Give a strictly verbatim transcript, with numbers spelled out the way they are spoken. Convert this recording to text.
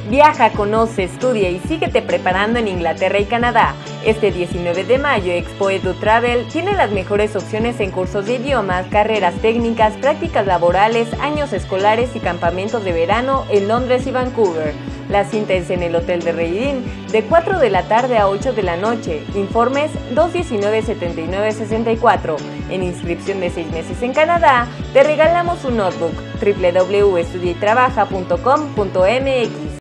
Viaja, conoce, estudia y síguete preparando en Inglaterra y Canadá. Este diecinueve de mayo, Expo Edu Travel tiene las mejores opciones en cursos de idiomas, carreras técnicas, prácticas laborales, años escolares y campamentos de verano en Londres y Vancouver. La cita es en el Hotel de Reidín de cuatro de la tarde a ocho de la noche. Informes dos uno nueve, siete nueve seis cuatro. En inscripción de seis meses en Canadá, te regalamos un notebook. doble u doble u doble u punto estudia y trabaja punto com punto m x